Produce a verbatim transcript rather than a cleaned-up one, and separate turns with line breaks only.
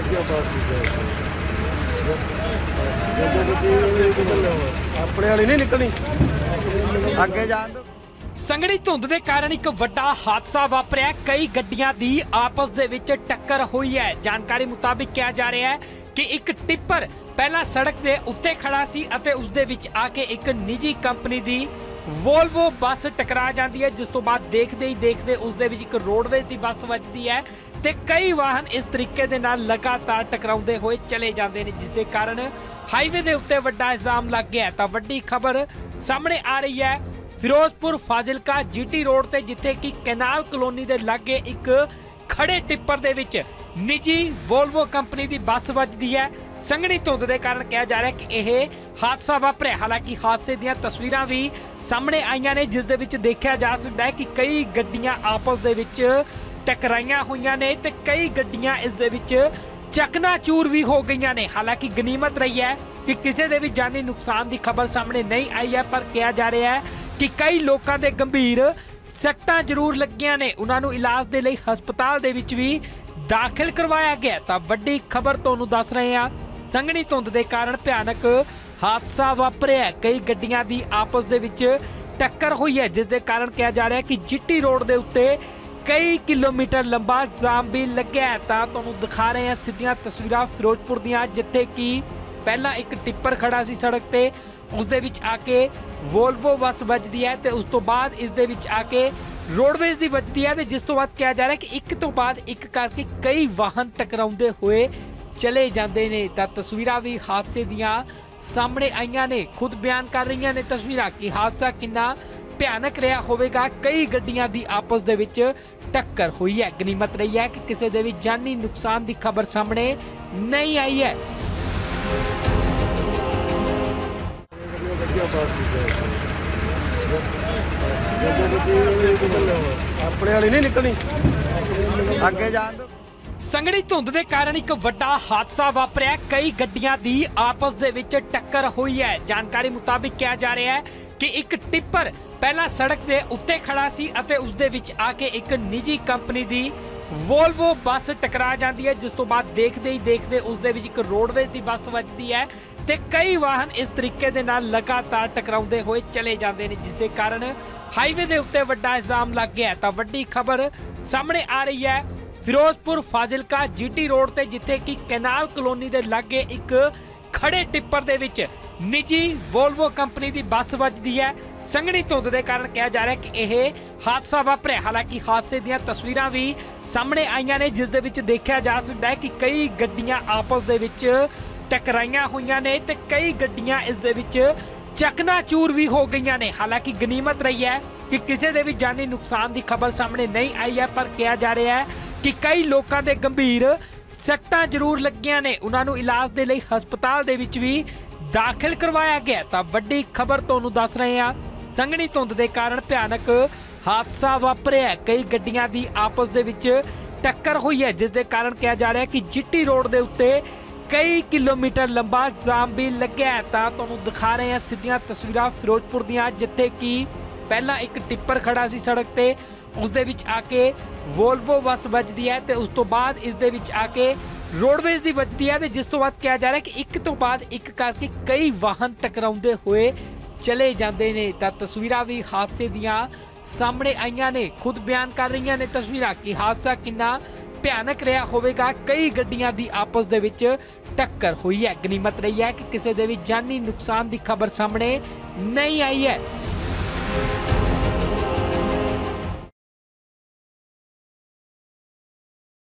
अपने वाली नहीं निकलनी अगे जान दो।
ਸੰਘਣੀ ਧੁੰਦ ਦੇ ਕਾਰਨ ਇੱਕ ਵੱਡਾ ਹਾਦਸਾ ਵਾਪਰਿਆ। ਕਈ ਗੱਡੀਆਂ ਦੀ ਆਪਸ ਦੇ ਵਿੱਚ ਟੱਕਰ ਹੋਈ ਹੈ। ਜਾਣਕਾਰੀ ਮੁਤਾਬਿਕ ਕਿਹਾ ਜਾ ਰਿਹਾ ਹੈ ਕਿ ਇੱਕ ਟਿੱਪਰ ਪਹਿਲਾਂ ਸੜਕ ਦੇ ਉੱਤੇ ਖੜਾ ਸੀ ਅਤੇ ਉਸ ਦੇ ਵਿੱਚ ਆ ਕੇ ਇੱਕ ਨਿੱਜੀ ਕੰਪਨੀ ਦੀ ਵੋਲਵੋ ਬੱਸ ਟਕਰਾ ਜਾਂਦੀ ਹੈ, ਜਿਸ ਤੋਂ ਬਾਅਦ ਦੇਖਦੇ ਹੀ ਦੇਖਦੇ ਉਸ ਦੇ ਵਿੱਚ ਇੱਕ ਰੋਡਵੇਜ਼ ਦੀ ਬੱਸ ਵੱਜਦੀ ਹੈ ਤੇ ਕਈ ਵਾਹਨ ਇਸ ਤਰੀਕੇ ਦੇ ਨਾਲ ਲਗਾਤਾਰ ਟਕਰਾਉਂਦੇ ਹੋਏ ਚਲੇ ਜਾਂਦੇ ਨੇ, ਜਿਸ ਦੇ ਕਾਰਨ ਹਾਈਵੇ ਦੇ ਉੱਤੇ ਵੱਡਾ ਇਲਜ਼ਾਮ ਲੱਗ ਗਿਆ। ਤਾਂ ਵੱਡੀ ਖਬਰ ਸਾਹਮਣੇ ਆ ਰਹੀ ਹੈ ਫਿਰੋਜ਼ਪੁਰ ਫਾਜ਼ਿਲਕਾ ਜੀਟੀ ਰੋਡ ਤੇ, ਜਿੱਥੇ ਕਿ ਕੈਨਾਲ ਕਲੋਨੀ ਦੇ ਲਾਗੇ ਇੱਕ ਖੜੇ ਟਿੱਪਰ ਦੇ ਵਿੱਚ ਨਿੱਜੀ ਵੋਲਵੋ ਕੰਪਨੀ ਦੀ ਬੱਸ ਵੱਜਦੀ ਹੈ। ਸੰਘਣੀ ਧੁੰਦ ਦੇ ਕਾਰਨ ਕਿਹਾ ਜਾ ਰਿਹਾ ਕਿ ਇਹ ਹਾਦਸਾ ਵਾਪਰਿਆ। ਹਾਲਾਂਕਿ ਹਾਦਸੇ ਦੀਆਂ ਤਸਵੀਰਾਂ ਵੀ ਸਾਹਮਣੇ ਆਈਆਂ ਨੇ, ਜਿਸ ਦੇ ਵਿੱਚ ਦੇਖਿਆ ਜਾ ਸਕਦਾ ਹੈ ਕਿ ਕਈ ਗੱਡੀਆਂ ਆਪਸ ਦੇ ਵਿੱਚ ਟਕਰਾਈਆਂ ਹੋਈਆਂ ਨੇ ਤੇ ਕਈ ਗੱਡੀਆਂ ਇਸ ਦੇ ਵਿੱਚ ਚਕਨਾਚੂਰ ਵੀ ਹੋ ਗਈਆਂ ਨੇ। ਹਾਲਾਂਕਿ ਗਨੀਮਤ ਰਹੀ ਹੈ ਕਿ ਕਿਸੇ ਦੇ ਵੀ ਜਾਨੀ ਨੁਕਸਾਨ ਦੀ ਖਬਰ ਸਾਹਮਣੇ ਨਹੀਂ ਆਈ ਹੈ, ਪਰ ਕਿਹਾ ਜਾ ਰਿਹਾ ਹੈ ਕਿ ਕਈ ਲੋਕਾਂ ਦੇ ਗੰਭੀਰ ਸੱਟਾਂ ਜ਼ਰੂਰ ਲੱਗੀਆਂ ਨੇ। ਉਹਨਾਂ ਨੂੰ ਇਲਾਜ ਦੇ ਲਈ ਹਸਪਤਾਲ ਦੇ ਵਿੱਚ ਵੀ ਦਾਖਲ ਕਰਵਾਇਆ ਗਿਆ। ਤਾਂ ਵੱਡੀ ਖਬਰ ਤੁਹਾਨੂੰ ਦੱਸ ਰਹੇ ਹਾਂ, ਸੰਘਣੀ ਧੁੰਦ ਦੇ ਕਾਰਨ ਭਿਆਨਕ ਹਾਦਸਾ ਵਾਪਰਿਆ। ਕਈ ਗੱਡੀਆਂ ਦੀ ਆਪਸ ਦੇ ਵਿੱਚ ਟੱਕਰ ਹੋਈ ਹੈ, ਜਿਸ ਦੇ ਕਾਰਨ ਕਿਹਾ ਜਾ ਰਿਹਾ ਕਿ ਜੀਟੀ ਰੋਡ ਦੇ ਉੱਤੇ ਕਈ ਕਿਲੋਮੀਟਰ ਲੰਬਾ ਜਾਮ ਵੀ ਲੱਗਿਆ। ਤਾਂ ਤੁਹਾਨੂੰ ਦਿਖਾ ਰਹੇ ਹਾਂ ਸਿੱਧੀਆਂ ਤਸਵੀਰਾਂ ਫਿਰੋਜ਼ਪੁਰ ਦੀਆਂ, ਜਿੱਥੇ ਕਿ ਪਹਿਲਾਂ ਇੱਕ ਟਿੱਪਰ ਖੜਾ ਸੀ ਸੜਕ ਤੇ, ਉਸ ਦੇ ਵਿੱਚ ਆ ਕੇ ਵੋਲਵੋ ਬੱਸ ਵੱਜਦੀ ਹੈ ਤੇ ਉਸ ਤੋਂ ਬਾਅਦ ਇਸ ਦੇ ਵਿੱਚ ਆ ਕੇ ਰੋਡਵੇਜ਼ ਦੀ ਵੱਜਦੀ ਹੈ ਤੇ ਜਿਸ ਤੋਂ ਬਾਅਦ ਕਿਹਾ ਜਾ ਰਿਹਾ ਕਿ ਇੱਕ ਤੋਂ ਬਾਅਦ ਇੱਕ ਕਰਕੇ ਕਈ ਵਾਹਨ ਟਕਰਾਉਂਦੇ ਹੋਏ ਚਲੇ ਜਾਂਦੇ ਨੇ। ਤਾਂ ਤਸਵੀਰਾਂ ਵੀ ਹਾਦਸੇ ਦੀਆਂ ਸਾਹਮਣੇ ਆਈਆਂ ਨੇ, ਖੁਦ ਬਿਆਨ ਕਰ ਰਹੀਆਂ ਨੇ ਤਸਵੀਰਾਂ ਕਿ ਹਾਦਸਾ ਕਿੰਨਾ ਭਿਆਨਕ ਰਿਹਾ ਹੋਵੇਗਾ। ਕਈ ਗੱਡੀਆਂ ਦੀ ਆਪਸ ਦੇ ਵਿੱਚ ਟੱਕਰ ਹੋਈ ਹੈ। ਗਨੀਮਤ ਰਹੀ ਹੈ ਕਿ ਕਿਸੇ ਦੇ ਵੀ ਜਾਨੀ ਨੁਕਸਾਨ ਦੀ ਖਬਰ ਸਾਹਮਣੇ ਨਹੀਂ ਆਈ ਹੈ।
अपने वाली नहीं निकलनी अगे जान दो।
ਸੰਘਣੀ ਧੁੰਦ ਦੇ ਕਾਰਨ ਇੱਕ ਵੱਡਾ ਹਾਦਸਾ ਵਾਪਰਿਆ। ਕਈ ਗੱਡੀਆਂ ਦੀ ਆਪਸ ਦੇ ਵਿੱਚ ਟੱਕਰ ਹੋਈ ਹੈ। ਜਾਣਕਾਰੀ ਮੁਤਾਬਿਕ ਕਿਹਾ ਜਾ ਰਿਹਾ ਹੈ ਕਿ ਇੱਕ ਟਿੱਪਰ ਪਹਿਲਾਂ ਸੜਕ ਦੇ ਉੱਤੇ ਖੜਾ ਸੀ ਅਤੇ ਉਸ ਦੇ ਵਿੱਚ ਆ ਕੇ ਇੱਕ ਨਿੱਜੀ ਕੰਪਨੀ ਦੀ ਵੋਲਵੋ ਬੱਸ ਟਕਰਾ ਜਾਂਦੀ ਹੈ, ਜਿਸ ਤੋਂ ਬਾਅਦ ਦੇਖਦੇ ਹੀ ਦੇਖਦੇ ਉਸ ਦੇ ਵਿੱਚ ਇੱਕ ਰੋਡਵੇਜ਼ ਦੀ ਬੱਸ ਵੱਜਦੀ ਹੈ ਤੇ ਕਈ ਵਾਹਨ ਇਸ ਤਰੀਕੇ ਦੇ ਨਾਲ ਲਗਾਤਾਰ ਟਕਰਾਉਂਦੇ ਹੋਏ ਚਲੇ ਜਾਂਦੇ ਨੇ, ਜਿਸ ਦੇ ਕਾਰਨ ਹਾਈਵੇ ਦੇ ਉੱਤੇ ਵੱਡਾ ਇਲਜ਼ਾਮ ਲੱਗ ਗਿਆ। ਤਾਂ ਵੱਡੀ ਖਬਰ ਸਾਹਮਣੇ ਆ ਰਹੀ ਹੈ ਫਿਰੋਜ਼ਪੁਰ ਫਾਜ਼ਿਲਕਾ ਜੀਟੀ ਰੋਡ ਤੇ, ਜਿੱਥੇ ਕਿ ਕੈਨਾਲ ਕਲੋਨੀ ਦੇ ਲਾਗੇ ਇੱਕ ਖੜੇ ਟਿੱਪਰ ਦੇ ਵਿੱਚ ਨਿੱਜੀ ਵੋਲਵੋ ਕੰਪਨੀ ਦੀ ਬੱਸ ਵੱਜਦੀ ਹੈ। ਸੰਘਣੀ ਧੁੰਦ ਦੇ ਕਾਰਨ ਕਿਹਾ ਜਾ ਰਿਹਾ ਕਿ ਇਹ ਹਾਦਸਾ ਵਾਪਰਿਆ। ਹਾਲਾਂਕਿ ਹਾਦਸੇ ਦੀਆਂ ਤਸਵੀਰਾਂ ਵੀ ਸਾਹਮਣੇ ਆਈਆਂ ਨੇ, ਜਿਸ ਦੇ ਵਿੱਚ ਦੇਖਿਆ ਜਾ ਸਕਦਾ ਹੈ ਕਿ ਕਈ ਗੱਡੀਆਂ ਆਪਸ ਦੇ ਵਿੱਚ ਟਕਰਾਈਆਂ ਹੋਈਆਂ ਨੇ ਤੇ ਕਈ ਗੱਡੀਆਂ ਇਸ ਦੇ ਵਿੱਚ ਚਕਨਾਚੂਰ ਵੀ ਹੋ ਗਈਆਂ ਨੇ। ਹਾਲਾਂਕਿ ਗਨੀਮਤ ਰਹੀ ਹੈ ਕਿ ਕਿਸੇ ਦੇ ਵੀ ਜਾਨੀ ਨੁਕਸਾਨ ਦੀ ਖਬਰ ਸਾਹਮਣੇ ਨਹੀਂ ਆਈ ਹੈ, ਪਰ ਕਿਹਾ ਜਾ ਰਿਹਾ ਹੈ ਕਿ ਕਈ ਲੋਕਾਂ ਦੇ ਗੰਭੀਰ ਸੱਟਾਂ ਜ਼ਰੂਰ ਲੱਗੀਆਂ ਨੇ। ਉਹਨਾਂ ਨੂੰ ਇਲਾਜ ਦੇ ਲਈ ਹਸਪਤਾਲ ਦੇ ਵਿੱਚ ਵੀ ਦਾਖਲ ਕਰਵਾਇਆ ਗਿਆ। ਤਾਂ ਵੱਡੀ ਖਬਰ ਤੁਹਾਨੂੰ ਦੱਸ ਰਹੇ ਹਾਂ, ਸੰਘਣੀ ਧੁੰਦ ਦੇ ਕਾਰਨ ਭਿਆਨਕ ਹਾਦਸਾ ਵਾਪਰਿਆ। ਕਈ ਗੱਡੀਆਂ ਦੀ ਆਪਸ ਦੇ ਵਿੱਚ ਟੱਕਰ ਹੋਈ ਹੈ, ਜਿਸ ਦੇ ਕਾਰਨ ਕਿਹਾ ਜਾ ਰਿਹਾ ਕਿ ਜੀਟੀ ਰੋਡ ਦੇ ਉੱਤੇ ਕਈ ਕਿਲੋਮੀਟਰ ਲੰਬਾ ਜਾਮ ਵੀ ਲੱਗਿਆ। ਤਾਂ ਤੁਹਾਨੂੰ ਦਿਖਾ ਰਹੇ ਹਾਂ ਸਿੱਧੀਆਂ ਤਸਵੀਰਾਂ ਫਿਰੋਜ਼ਪੁਰ ਦੀਆਂ, ਜਿੱਥੇ ਕਿ ਪਹਿਲਾਂ ਇੱਕ ਟਿੱਪਰ ਖੜਾ ਸੀ ਸੜਕ ਤੇ, ਉਸ ਦੇ ਵਿੱਚ ਆ ਕੇ ਵੋਲਵੋ ਬੱਸ ਵੱਜਦੀ ਹੈ ਤੇ ਉਸ ਤੋਂ ਬਾਅਦ ਇਸ ਦੇ ਵਿੱਚ ਆ ਕੇ ਰੋਡਵੇਜ਼ ਦੀ ਵੱਜਦੀ ਹੈ ਤੇ ਜਿਸ ਤੋਂ ਬਾਅਦ ਕਿਹਾ ਜਾ ਰਿਹਾ ਕਿ ਇੱਕ ਤੋਂ ਬਾਅਦ ਇੱਕ ਕਰਕੇ ਕਈ ਵਾਹਨ ਟਕਰਾਉਂਦੇ ਹੋਏ ਚਲੇ ਜਾਂਦੇ ਨੇ। ਤਾਂ ਤਸਵੀਰਾਂ ਵੀ ਹਾਦਸੇ ਦੀਆਂ ਸਾਹਮਣੇ ਆਈਆਂ ਨੇ, ਖੁਦ ਬਿਆਨ ਕਰ ਰਹੀਆਂ ਨੇ ਤਸਵੀਰਾਂ ਕਿ ਹਾਦਸਾ ਕਿੰਨਾ ਭਿਆਨਕ ਰਿਹਾ ਹੋਵੇਗਾ। ਕਈ ਗੱਡੀਆਂ ਦੀ ਆਪਸ ਦੇ ਵਿੱਚ ਟੱਕਰ ਹੋਈ ਹੈ। ਗਨੀਮਤ ਰਹੀ ਹੈ ਕਿ ਕਿਸੇ ਦੇ ਵੀ ਜਾਨੀ ਨੁਕਸਾਨ ਦੀ ਖਬਰ ਸਾਹਮਣੇ ਨਹੀਂ ਆਈ ਹੈ।